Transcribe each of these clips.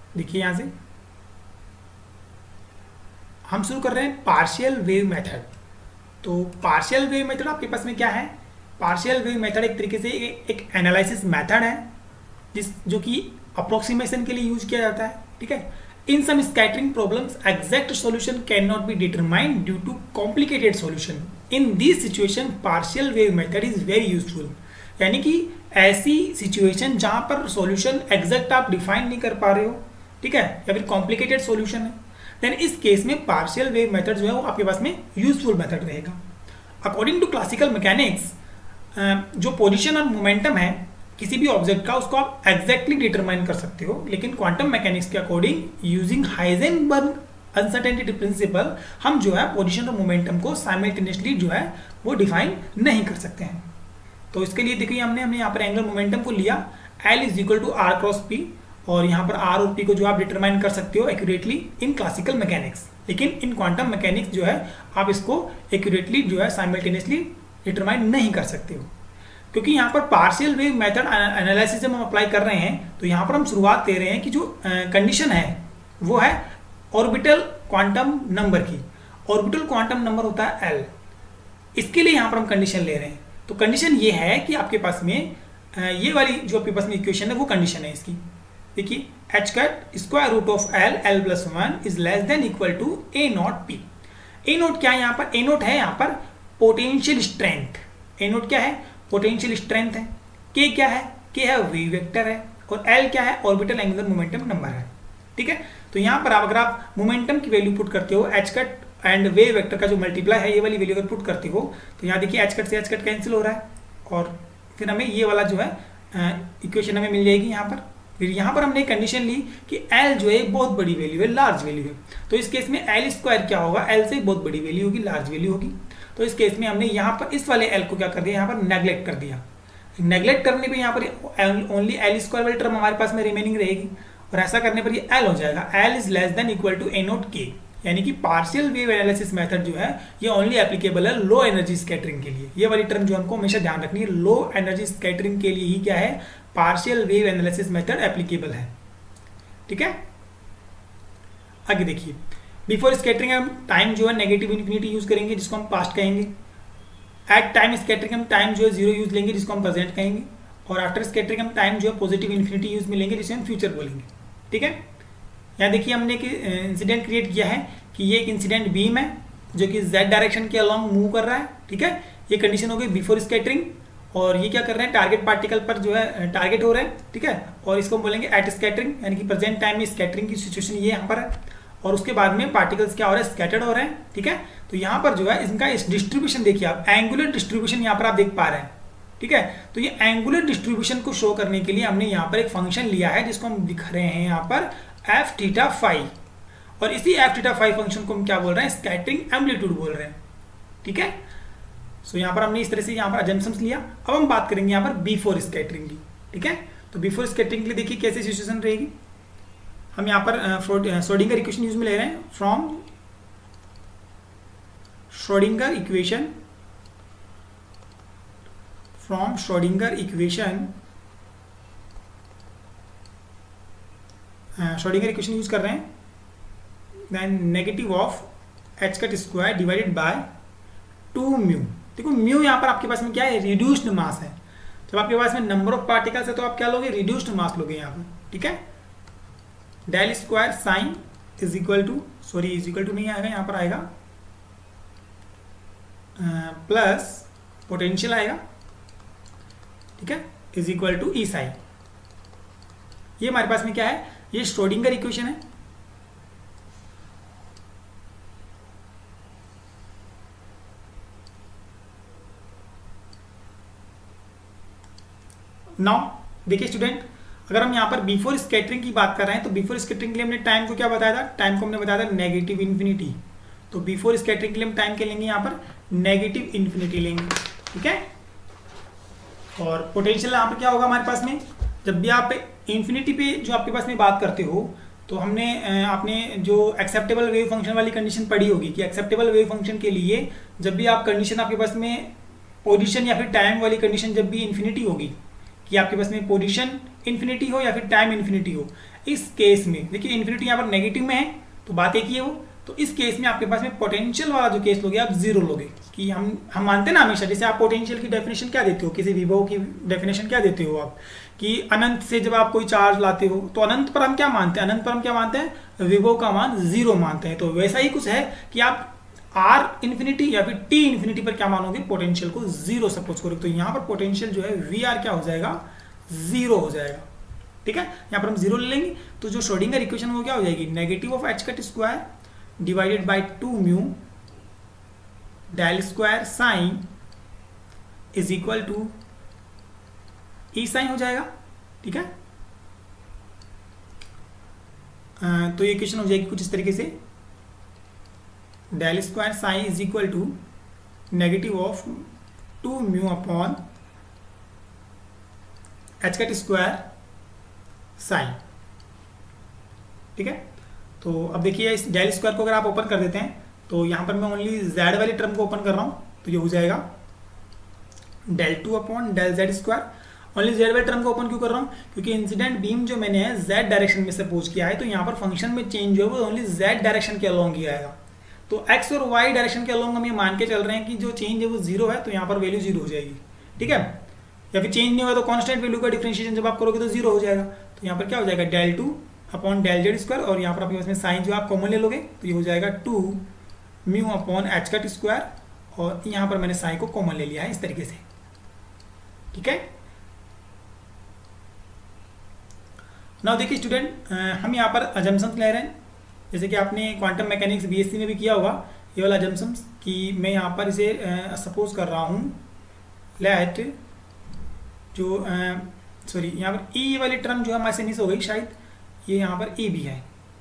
देखिए यहाँ से हम शुरू कर रहे हैं पार्शियल वेव मेथड। तो पार्शियल वेव मेथड आपके पास में क्या है? पार्शियल वेव मेथड एक तरीके से एक एनालिसिस मेथड है जो कि अप्रोक्सीमेशन के लिए यूज किया जाता है। ठीक है, in some scattering problems exact solution can not be determined due to complicated solution. In this situation partial wave method is very useful. यानी कि ऐसी सिचुएशन जहां पर सॉल्यूशन एग्जैक्ट आप डिफाइन नहीं कर पा रहे हो, ठीक है, या फिर कॉम्प्लिकेटेड सॉल्यूशन है, देन इस केस में पार्शियल वेव मेथड जो है वो आपके पास में यूजफुल मेथड रहेगा। अकॉर्डिंग टू क्लासिकल मैकेनिक्स, जो पोजीशन और मोमेंटम है किसी भी ऑब्जेक्ट का, उसको आप एग्जैक्टली डिटरमाइन कर सकते हो, लेकिन क्वांटम मैकेनिक्स के according using Heisenberg uncertainty principle हम जो है पोजीशन और मोमेंटम को साइमल्टेनियसली जो है वो डिफाइन नहीं कर सकते हैं। तो इसके लिए देखिए हमने यहाँ पर एंगुलर मोमेंटम को लिया L is equal to R cross P, और यहाँ पर R और P को जो आप डिटरमाइन कर सकते हो एक्यूरेटली इन क्लासिकल मैकेनिक्स, लेकिन इन क्वांटम मैकेनिक्स जो है आप इसको एक्यूरेटली जो है साइमल्टेनियसली डिटरमाइन नहीं कर सकते हो, क्योंकि यहाँ पर पार्शियल वेव मेथड एनालिसिस हम अप्लाई कर रहे हैं। तो यहाँ पर हम शुरुआत दे रहे हैं कि जो कंडीशन है वो है ऑर्बिटल क्वांटम नंबर की। ऑर्बिटल क्वांटम नंबर होता है L, इसके लिए यहाँ पर हम कंडीशन ले रहे हैं। तो कंडीशन ये है कि आपके पास में ये वाली जो आपके पास में इक्वेशन है वो कंडीशन है इसकी। देखिए h cut square root of L plus 1 is less than equal to A naught P। A naught क्या है यहाँ पर? A नोट है यहाँ पर पोटेंशियल स्ट्रेंथ। A नोट क्या है? पोटेंशियल स्ट्रेंथ है। K क्या है? K है वेव वेक्टर है, और L क्या है? ऑर्बिटल एंगुलर मोमेंटम नंबर है। ठीक है, तो यहाँ पर अगर आप मोमेंटम की वैल्यू पुट करते हो, h cut and wave vector का जो मल्टीप्लाई है ये वाली वैल्यू अगर पुट करते हो, तो यहाँ देखिए h कट से h कट कैंसिल हो रहा है, और फिर हमें ये वाला जो है इक्वेशन हमें मिल जाएगी यहाँ पर। फिर यहाँ पर हमने कंडीशन ली कि L जो है बहुत बड़ी वैल्यू है, लार्ज वैल्यू है। तो इस केस में L स्क्वायर क्या होगा? L से बहुत बड़ी वैल्यू होगी, लार्ज वैल्यू होगी। तो इस केस में हमने यहाँ पर इस वाले L को क्या कर दिया? यहाँ पर नेग्लेक्ट कर दिया। नेग्लेक्ट करने पे यहाँ पर ओनली L स्क्वायर वाली टर्म हमारे पास में रिमेनिंग रहेगी, और ऐसा करने पर ये L हो जाएगा। L is less than equal to A naught K। यानी कि पार्शियल वेव एनालिसिस मेथड जो है ये ओनली एप्लीकेबल है लो एनर्जी स्कैटरिंग के लिए। ये वाली टर्म जो हमको हमेशा ध्यान रखनी है, लो एनर्जी स्कैटरिंग के लिए ही क्या है? Partial wave analysis method applicable है। ठीक है, आगे देखिए, बिफोर स्कैटरिंग हम टाइम जो है नेगेटिव इन्फिनिटी यूज करेंगे, जिसको हम पास्ट कहेंगे। एट टाइम स्कैटरिंग हम टाइम जो है जीरो यूज लेंगे, जिसको हम प्रेजेंट कहेंगे। और आफ्टर स्कैटरिंग हम टाइम जो है पॉजिटिव इन्फिनिटी यूज में लेंगे, जिसे हम फ्यूचर बोलेंगे। ठीक है, यहाँ देखिए हमने एक इंसिडेंट क्रिएट किया है कि ये एक इंसिडेंट बीम है जो कि z डायरेक्शन के अलॉन्ग मूव कर रहा है। ठीक है, ये कंडीशन हो गई बिफोर स्कैटरिंग, और ये क्या कर रहे हैं? टारगेट पार्टिकल पर जो है टारगेट हो रहे हैं। ठीक है, और इसको हम बोलेंगे एट स्कैटरिंग, यानी कि प्रेजेंट टाइम में स्कैटरिंग की सिचुएशन ये यहाँ पर है, और उसके बाद में पार्टिकल्स क्या हो रहा है? स्कैटर्ड हो रहे हैं। ठीक है, तो यहाँ पर जो है इनका इस डिस्ट्रीब्यूशन देखिए आप, एंगुलर डिस्ट्रीब्यूशन यहाँ पर आप देख पा रहे हैं। ठीक है, तो ये एंगुलर डिस्ट्रीब्यूशन को शो करने के लिए हमने यहाँ पर एक फंक्शन लिया है जिसको हम दिखा रहे हैं यहाँ पर f थीटा फाई, और इसी f थीटा फाई फंक्शन को हम क्या बोल रहे हैं? स्कैटरिंग एम्पलीट्यूड बोल रहे हैं। ठीक है, सो यहाँ पर हमने इस तरह से यहाँ पर अजम्पशंस लिया। अब हम बात करेंगे यहाँ पर बिफोर स्कैटरिंग की। ठीक है, तो बिफोर स्कैटरिंग के लिए देखिए कैसी सिचुएशन रहेगी। हम यहाँ पर श्रोडिंगर इक्वेशन यूज में ले रहे हैं, from Schrodinger equation, from Schrodinger equation Schrodinger equation use कर रहे हैं। Then negative of h cut square divided by 2 mu. देखो म्यू यहाँ पर आपके पास में क्या है? रिड्यूस्ड मास है। जब आपके पास में नंबर ऑफ पार्टिकल्स है तो आप क्या लोगे? रिड्यूस्ड मास लोगे यहाँ पर। ठीक है, del square psi is equal to, sorry is equal to नहीं आएगा, यहाँ पर आएगा प्लस पोटेंशियल आएगा। ठीक है, is equal to E psi. ये हमारे पास में क्या है? ये श्रोडिंगर इक्वेशन है। नाउ देखिए स्टूडेंट, अगर हम यहाँ पर बिफोर स्कैटरिंग की बात कर रहे हैं तो बिफोर स्कैटरिंग के लिए हमने टाइम को क्या बताया था? टाइम को हमने बताया था नेगेटिव इन्फिनिटी। तो बिफोर स्कैटरिंग के लिए हम टाइम के लेंगे यहाँ पर नेगेटिव इन्फिनिटी लेंगे। ठीक है, और पोटेंशियल यहाँ पर क्या होगा हमारे पास में? जब भी आप इन्फिनिटी पे जो आपके पास में बात करते हो तो हमने आपने जो एक्सेप्टेबल वेव फंक्शन वाली कंडीशन पढ़ी होगी कि एक्सेप्टेबल वेव फंक्शन के लिए जब भी आप कंडीशन आपके पास में पोजीशन या फिर टाइम वाली कंडीशन जब भी इन्फिनिटी होगी कि आपके पास में पोजीशन इन्फिनिटी हो या फिर टाइम इन्फिनिटी हो। इस केस में देखिए इन्फिनिटी यहाँ पर नेगेटिव में है तो बात एक ही है वो, तो इस केस में आपके पास में पोटेंशियल वाला जो केस लोगे आप जीरो लोगे। कि हम मानते हैं ना हमेशा, जैसे आप पोटेंशियल की डेफिनेशन क्या देते हो, किसी विभव की डेफिनेशन क्या देते हो आप, कि अनंत से जब आप कोई चार्ज लाते हो तो अनंत पर हम क्या मानते हैं, अनंत पर हम क्या मानते हैं, विभव का मान जीरो मानते हैं। तो वैसा ही कुछ है कि आप आर इन्फिनिटी या फिर टी इन्फिनिटी पर क्या मानोगे, पोटेंशियल को जीरो सपोज करोगे। तो यहाँ पर पोटेंशियल जो है वी आर क्या हो जाएगा, जीरो हो जाएगा। ठीक है, यहाँ पर हम जीरो ले लेंगे तो जो श्रोडिंगर इक्वेशन वो क्या हो जाएगी, negative of h cut square divided by 2 mu del square psi is equal to E psi हो जाएगा। ठीक है, तो ये इक्वेशन हो जाएगी कुछ इस तरीके से, del square psi is equal to negative of 2 mu upon h cut square psi. ठीक है, तो अब देखिए इस डेल स्क्वायर को अगर आप ओपन कर देते हैं तो यहाँ पर मैं ओनली जेड वाली टर्म को ओपन कर रहा हूँ, तो ये हो जाएगा del 2 upon del Z square. Only Z वाली टर्म को ओपन क्यों कर रहा हूँ, क्योंकि इंसिडेंट बीम जो मैंने है जेड डायरेक्शन में सपोज किया है, तो यहाँ पर फंक्शन में चेंज जो है वो ओनली जेड डायरेक्शन के अलोंग ही आएगा। तो एक्स और वाई डायरेक्शन के अलोंग हम ये मान के चल रहे हैं कि जो चेंज है वो जीरो है, तो यहाँ पर वैल्यू जीरो हो जाएगी। ठीक है, या फिर चेंज नहीं होगा तो कॉन्स्टेंट वैल्यू का डिफरेंशिएशन जब आप करोगे तो जीरो हो जाएगा। तो यहाँ पर क्या हो जाएगा, del 2 upon del Z square, और यहाँ पर आपके पास में साइन जो आप कॉमन ले लोगे तो ये हो जाएगा 2 mu upon h cut square, और यहाँ पर मैंने साइन को कॉमन ले लिया है इस तरीके से। ठीक है, नाउ देखिए स्टूडेंट, हम यहाँ पर अजम्पशंस ले रहे हैं, जैसे कि आपने क्वांटम मैकेनिक्स बीएससी में भी किया होगा ये वाला अजम्पशंस, कि मैं यहाँ पर इसे सपोज कर रहा हूँ लेट जो सॉरी यहाँ पर ई वाली टर्म जो हमारे से मिस हो गई शायद, ये यहाँ पर ई भी है,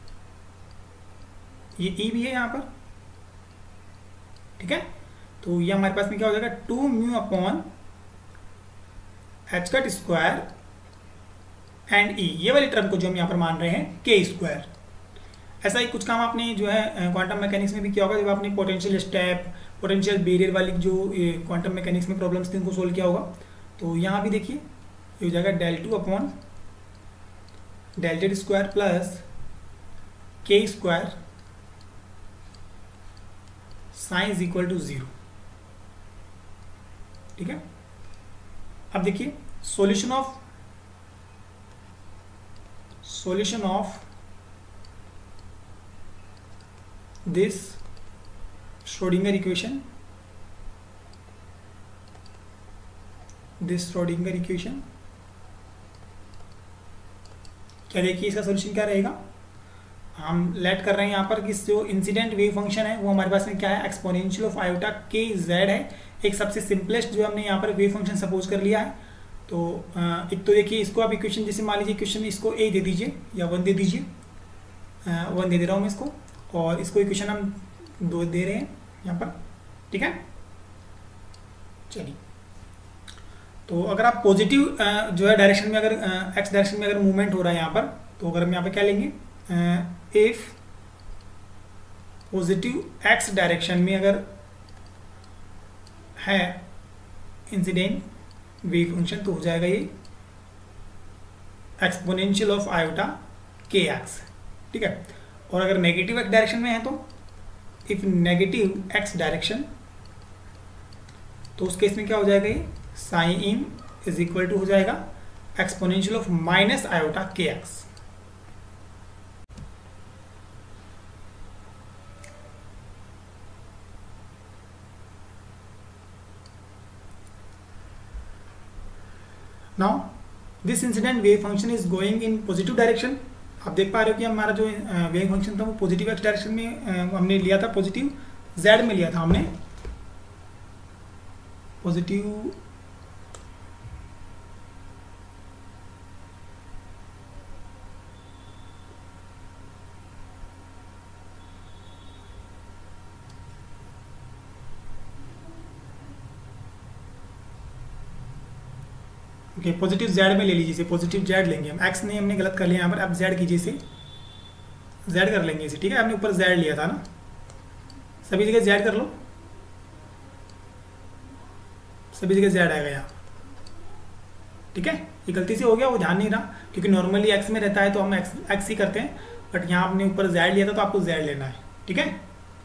ये ई भी है यहाँ पर। ठीक है, तो ये हमारे पास में क्या हो जाएगा 2 mu upon h cut square and E, ये वाली टर्म को जो हम यहाँ पर मान रहे हैं के स्क्वायर। ऐसा ही कुछ काम आपने जो है क्वांटम मैकेनिक्स में भी किया होगा, जब आपने पोटेंशियल स्टेप, पोटेंशियल बैरियर वाली जो क्वांटम मैकेनिक्स में प्रॉब्लम्स थी उनको सोल्व किया होगा। तो यहाँ भी देखिए ये हो जाएगा del 2 upon del Z square plus K square psi is equal to zero. ठीक है, अब देखिए solution of this Schrodinger equation, क्या देखिए इसका सोल्यूशन क्या रहेगा, हम लेट कर रहे हैं यहाँ पर कि जो इंसिडेंट वेव फंक्शन है वो हमारे पास में क्या है, exponential of iota K Z है। एक सबसे सिंपलेस्ट जो हमने यहाँ पर वेव फंक्शन सपोज कर लिया है। तो एक तो देखिए इसको आप इक्वेशन जैसे मान लीजिए इक्वेशन इसको ए दे दीजिए या 1 दे दीजिए, 1 दे रहा हूँ मैं इसको, और इसको इक्वेशन हम 2 दे रहे हैं यहाँ पर। ठीक है, चलिए तो अगर आप पॉजिटिव जो है डायरेक्शन में, अगर एक्स डायरेक्शन में अगर मूवमेंट हो रहा है यहाँ पर, तो अगर हम यहाँ पर क्या लेंगे, इफ पॉजिटिव एक्स डायरेक्शन में अगर है इंसिडेंट वेव फंक्शन तो हो जाएगा ये exponential of iota K X. ठीक है, और अगर नेगेटिव एक्स डायरेक्शन में है तो इफ नेगेटिव एक्स डायरेक्शन, तो उस केस में क्या हो जाएगा, ये psi in is equal to हो जाएगा exponential of minus iota K X. Now this incident wave function is going in positive direction. आप देख पा रहे हो कि हमारा जो वेव फंक्शन था वो पॉजिटिव एक्स डायरेक्शन में हमने लिया था, पॉजिटिव जेड में लिया था हमने, पॉजिटिव ओके पॉजिटिव जेड में ले लीजिए, इसे पॉजिटिव जेड लेंगे हम, एक्स नहीं हमने गलत कर लिया यहाँ पर, अब जेड कीजिए इसे, जेड कर लेंगे इसे। ठीक है, आपने ऊपर जेड लिया था ना, सभी जगह जेड कर लो, सभी जगह जेड आएगा यहाँ। ठीक है, ये गलती से हो गया, वो ध्यान नहीं रहा, क्योंकि नॉर्मली एक्स में रहता है तो हम एक्स ही करते हैं, बट यहाँ आपने ऊपर जेड लिया था तो आपको जेड लेना है। ठीक है,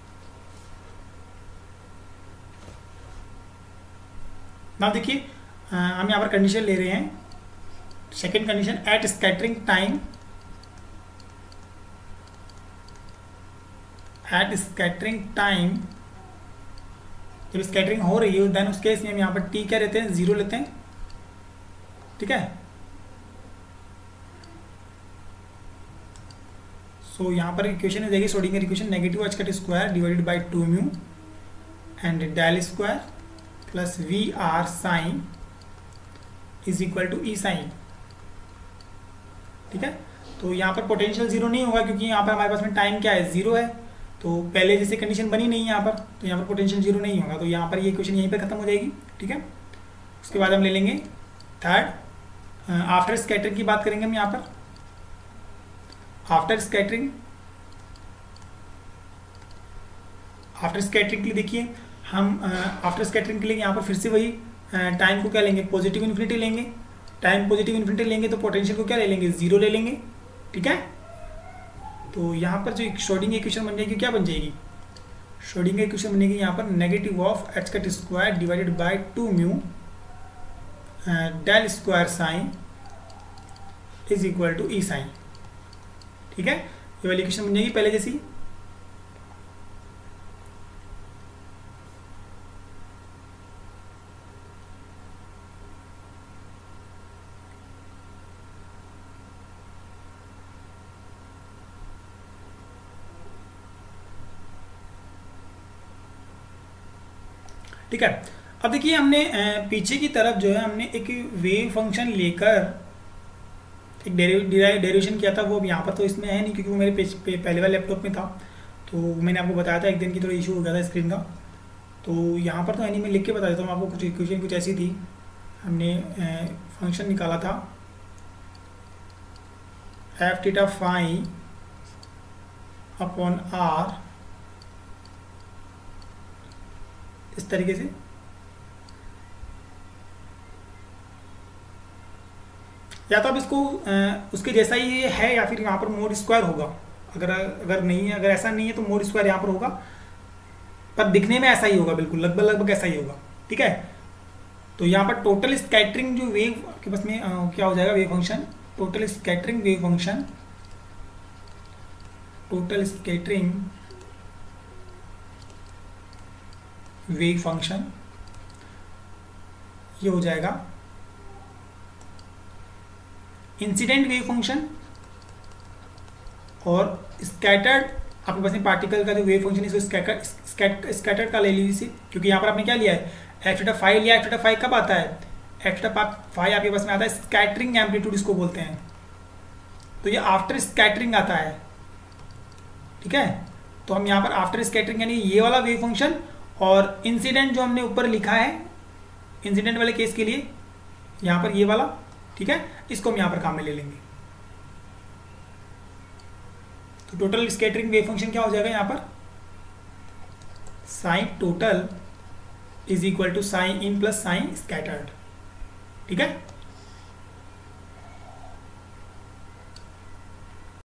ना देखिए हम यहाँ पर कंडीशन ले रहे हैं, second condition, at scattering time, at scattering time, जब स्कैटरिंग हो रही है देन उस केस में हम यहाँ पर टी क्या लेते हैं, 0 लेते हैं। ठीक है, सो यहाँ पर इक्वेशन हो जाएगी Schrodinger equation, negative h cut square divided by 2 mu and del square plus V R psi is equal to E psi. ठीक है, तो यहाँ पर पोटेंशियल 0 नहीं होगा, क्योंकि यहाँ पर हमारे पास में टाइम क्या है, 0 है, तो पहले जैसे कंडीशन बनी नहीं है यहाँ पर, तो यहाँ पर पोटेंशियल 0 नहीं होगा, तो यहाँ पर ये इक्वेशन यहीं पर खत्म हो जाएगी। ठीक है, उसके बाद हम ले लेंगे थर्ड, आफ्टर स्कैटरिंग की बात करेंगे हम यहाँ पर। आफ्टर स्कैटरिंग के लिए देखिए हम आफ्टर स्कैटरिंग के लिए यहाँ पर फिर से वही टाइम को क्या लेंगे, पॉजिटिव इन्फिनिटी लेंगे। टाइम पॉजिटिव इन्फिनिटी लेंगे तो पोटेंशियल को क्या ले लेंगे, 0 ले लेंगे। ठीक है, तो यहाँ पर जो श्रोडिंगर इक्वेशन बन जाएगी क्या बन जाएगी, श्रोडिंगर इक्वेशन बनेगी यहाँ पर negative of h cut square divided by 2 mu del square psi is equal to E psi. ठीक है, ये वाली इक्वेशन बन जाएगी पहले जैसी। ठीक है, अब देखिए हमने पीछे की तरफ जो है हमने एक वेव फंक्शन लेकर एक डेरिवेशन किया था, वो अब यहाँ पर तो इसमें है नहीं, क्योंकि वो मेरे पहले वाले लैपटॉप में था, तो मैंने आपको बताया था एक दिन की थोड़ा इशू हो गया था स्क्रीन का, तो यहाँ पर तो है नहीं, मैं लिख के बता देता हूँ आपको। कुछ इक्वेशन कुछ ऐसी थी, हमने फंक्शन निकाला था F theta phi upon R, इस तरीके से, या तो अब इसको उसके जैसा ही है या फिर यहाँ पर मोड स्क्वायर होगा, अगर नहीं है, अगर ऐसा नहीं है तो मोड स्क्वायर यहाँ पर होगा, पर दिखने में ऐसा ही होगा, बिल्कुल लगभग ऐसा ही होगा। ठीक है, तो यहाँ पर टोटल स्कैटरिंग जो वेव आपके पास में क्या हो जाएगा, wave function, total scattering wave function, total scattering wave function ये हो जाएगा इंसिडेंट वेव फंक्शन और स्कैटर्ड, आपके पास में पार्टिकल का जो वेव फंक्शन है इसको स्कैटर्ड का ले लीजिए, क्योंकि यहाँ पर आपने क्या लिया है, एफ थीटा फाई लिया। एफ थीटा फाई कब आता है, एफ थीटा फाई आपके पास में आता है स्कैटरिंग एम्पलीट्यूड इसको बोलते हैं, तो ये आफ्टर स्कैटरिंग आता है। ठीक है, तो हम यहाँ पर आफ्टर स्कैटरिंग यानी ये वाला वेव फंक्शन और इंसिडेंट जो हमने ऊपर लिखा है इंसिडेंट वाले केस के लिए यहाँ पर ये वाला, ठीक है, इसको हम यहाँ पर काम में ले लेंगे। तो टोटल स्कैटरिंग वेव फंक्शन क्या हो जाएगा यहाँ पर, psi total is equal to psi in plus psi scattered. ठीक है,